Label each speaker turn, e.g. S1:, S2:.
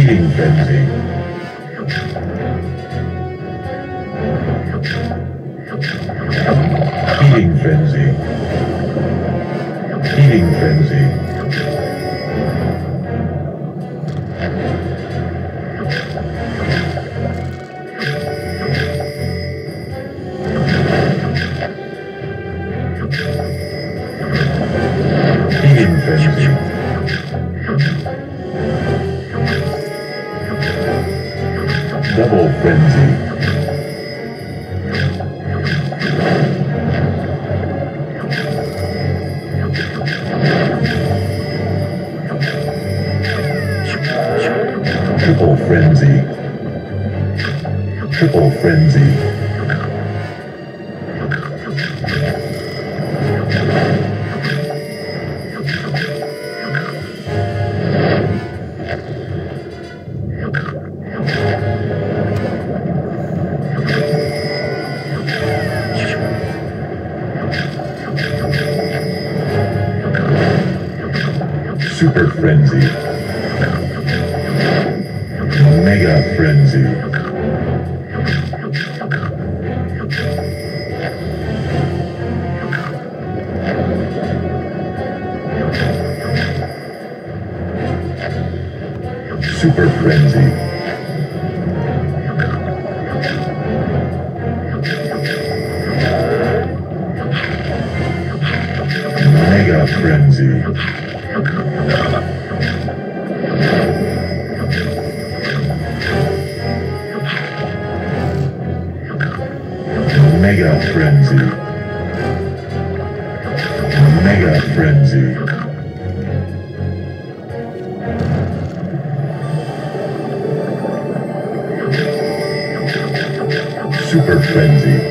S1: Feeding frenzy. Feeding frenzy. Feeding frenzy. Feeding frenzy. Double frenzy. Triple frenzy. Triple frenzy. Super frenzy. Mega frenzy. Super frenzy. Mega frenzy. Mega frenzy. Mega frenzy. Super frenzy.